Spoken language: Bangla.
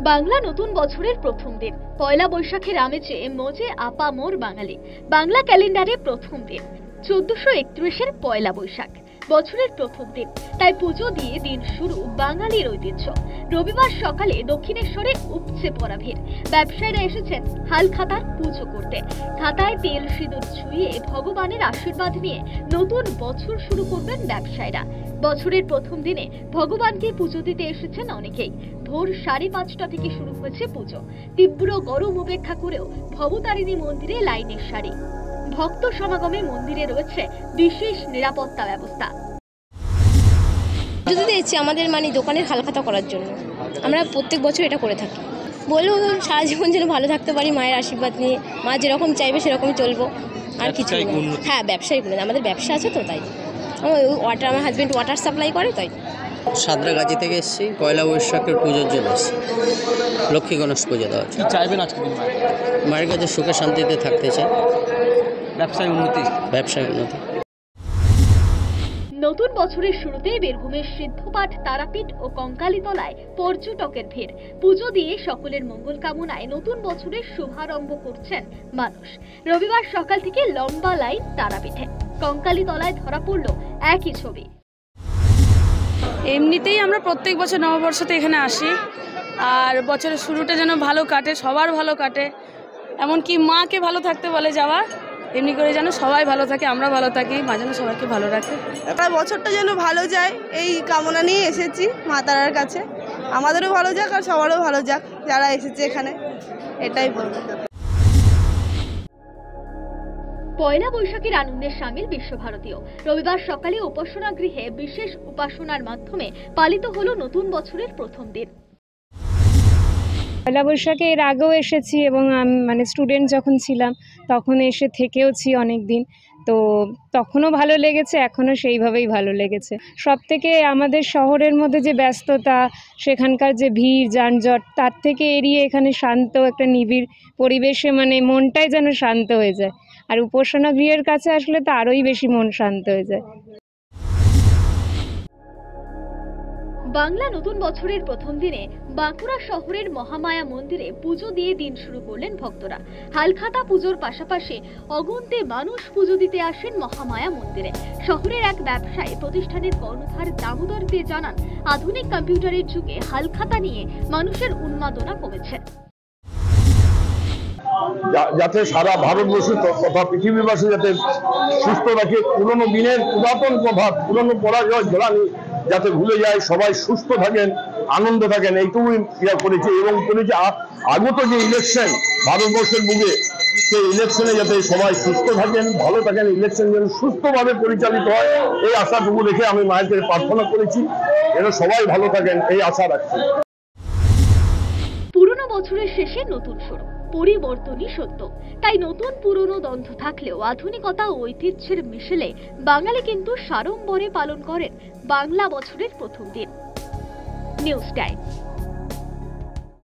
বাংলা নতুন বছরের প্রথম দিন পয়লা বৈশাখের আমেজে মজে আপামোর বাঙালি। বাংলা ক্যালেন্ডারে প্রথম দিন 1431-এর পয়লা বৈশাখ, বছরের প্রথম দিন, তাই পুজো দিয়ে দিন শুরু বাঙালির ঐতিহ্য। রবিবার সকালে দক্ষিণেশ্বরে উপচে পড়া ভিড়। ব্যবসায়ীরা এসেছেন হালখাতার পুজো করতে। খাতায় তেল সিঁদুর ছুঁয়ে ভগবানের আশীর্বাদ নিয়ে নতুন বছর শুরু করবেন ব্যবসায়ীরা। বছরের প্রথম দিনে ভগবানকে পুজো দিতে এসেছেন অনেকেই। ভোর 5:30টা থেকে শুরু হয়েছে পুজো। তীব্র গরম উপেক্ষা করেও ভবতারিণী মন্দিরে লাইনের সারি। ভক্ত সমাগমে মন্দিরে রয়েছে বিশেষ নিরাপত্তা ব্যবস্থা। পুজো দিয়েছি আমাদের দোকানের হালখাতা করার জন্য। আমরা প্রত্যেক বছর এটা করে থাকি। বলবো সারা জীবন যেন ভালো থাকতে পারি, মায়ের আশীর্বাদ নিয়ে। মা যেরকম চাইবে সেরকম চলবো, আর কিছু না। হ্যাঁ, ব্যবসায়ী বলে আমাদের ব্যবসা আছে, তো তাই আমার হাজব্যান্ড ওয়াটার সাপ্লাই করে, তাই। সাঁতরাগাছি থেকে এসেছি, পয়লা বৈশাখের পুজোর জন্য এসেছি, লক্ষ্মী গণেশ পুজো দেওয়া। কি চাইবেন আজকে মায়ের কাছে সুখে শান্তিতে থাকতে চাই, ব্যবসায় উন্নতি। নতুন বছরের শুরুতেই বীরভূমের সিদ্ধপাঠ তারাপীঠ ও কঙ্কালীতলায় পর্যটকের ভিড়। পুজো দিয়ে সকলের মঙ্গল কামনায় নতুন বছরের শুভারম্ভ করছেন মানুষ। রবিবার সকাল থেকে লম্বা লাইন তারাপীঠে। কঙ্কালীতলায় ধরা পড়ল একই ছবি। এমনিতেই আমরা প্রত্যেক বছর নববর্ষতে এখানে আসি, আর বছরের শুরুটা যেন ভালো কাটে, সবার ভালো কাটে, এমনকি মাকে ভালো থাকতে বলে যাওয়া। এমনি করে যেন সবাই ভালো থাকে, আমরা ভালো থাকি, মা যেন সবাইকে ভালো রাখে। এবার বছরটা যেন ভালো যায় এই কামনা নিয়ে এসেছি মা তারার কাছে। আমাদেরও ভালো যাক আর সবারও ভালো যাক যারা এসেছে এখানে, এটাই বলবো। পয়লা বৈশাখের আনন্দে সামিল বিশ্বভারতীয়। রবিবার সকালে উপাসনা গৃহে বিশেষ উপাসনার মাধ্যমে পালিত হলো নতুন বছরের প্রথম দিন। পয়লা বৈশাখে এর আগেও এসেছি এবং স্টুডেন্ট যখন ছিলাম তখন এসে থেকেওছি অনেক দিন, তো তখনও ভালো লেগেছে, এখনও সেইভাবেই ভালো লেগেছে। সব থেকে আমাদের শহরের মধ্যে যে ব্যস্ততা, সেখানকার যে ভিড় যানজট, তার থেকে এড়িয়ে এখানে শান্ত একটা নিবিড় পরিবেশে মনটাই যেন শান্ত হয়ে যায়। আর উপাসনা গৃহের কাছে আসলে তো আরোই বেশি মন শান্ত হয়ে যায়। বাংলা নতুন বছরের প্রথম দিনে বাঁকুড়া শহরের মহামায়া মন্দিরে পুজো দিয়ে দিন শুরু করলেন ভক্তরা। হালখাতা পুজোর পাশাপাশি অগুন্তে মানুষ পুজো দিতে আসেন মহামায়া মন্দিরে। শহরের এক ব্যবসায়ী প্রতিষ্ঠানের কর্ণধার দামোদর দে জানান, আধুনিক কম্পিউটারের যুগে হালখাতা নিয়ে মানুষের উন্মাদনা কমেছে। যাতে সারা ভারতবর্ষ তথা পৃথিবীবাসী যাতে সুস্থ থাকে, পুরনো দিনের পুরাতন প্রভাব, পুরনো পরাজয় জ্বালানি যাতে ভুলে যায়, সবাই সুস্থ থাকেন, আনন্দ থাকেন, এইটুকুই ইয়া করেছে। এবং করেছে আগত যে ইলেকশন ভারতবর্ষের বুকে, সেই ইলেকশনে যাতে সবাই সুস্থ থাকেন, ভালো থাকেন, ইলেকশন যেন সুস্থভাবে পরিচালিত হয়, এই আশাটুকু রেখে আমি মায়ের কাছে প্রার্থনা করেছি যেন সবাই ভালো থাকেন, এই আশা রাখছি। পুরনো বছরের শেষে নতুন শুরু, পরিবর্তনই সত্য। তাই নতুন পুরনো দ্বন্দ্ব থাকলেও আধুনিকতা ও ঐতিহ্যের মিশেলে বাঙালি কিন্তু সাড়ম্বরে পালন করেন বাংলা বছরের প্রথম দিন। News time.